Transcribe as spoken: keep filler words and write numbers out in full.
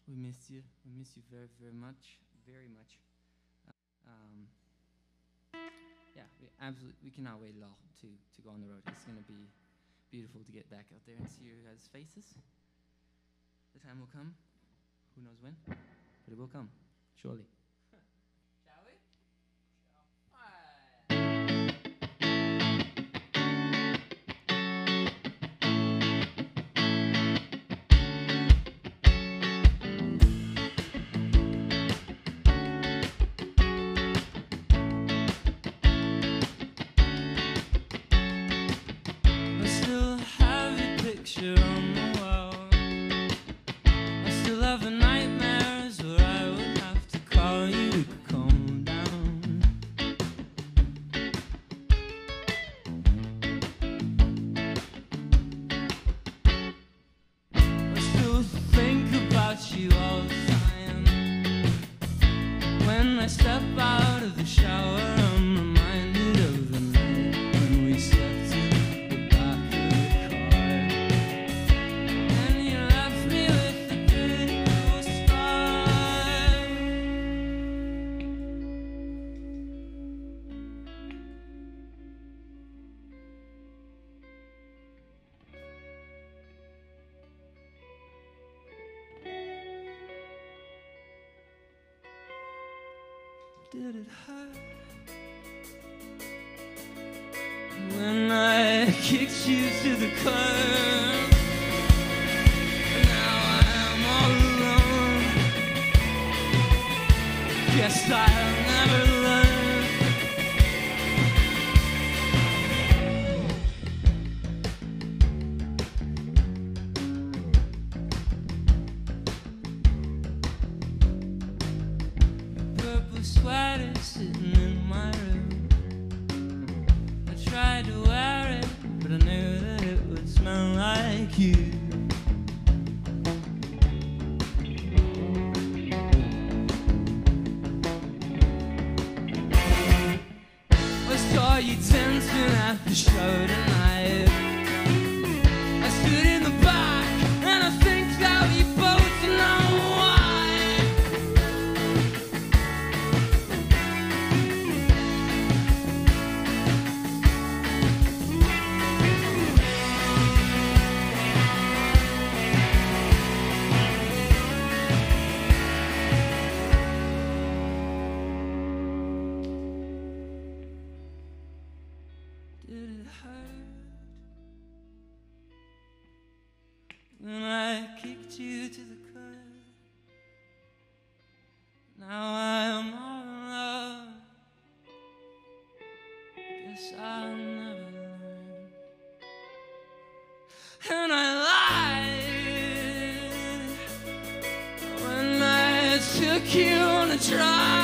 we miss you. We miss you very, very much, very much. Um, yeah, we absolutely we cannot wait at all to to go on the road. It's gonna be beautiful to get back out there and see your guys' faces. The time will come. Who knows when? But it will come, surely. Shall we? I still have your picture on the wall. I still have the nightmares where I would have to call you to calm down. I still think about you all the time. When I step out of the shower, I'm reminded of the night when we slept in the back of the car. And you left me with the bitter scar. Did it hurt when I kicked you to the curb? Now I am all alone. Guess I'll never learn. Purple sweater sitting in my room. I tried to wear it, but I knew that it would smell like you. I saw you dancing at the show tonight. I stood in the back, and I think that we both know why. Did it hurt when I kicked you to the curb? Now I am all alone. Guess I'll never learn. And I lied when I took you on a drive.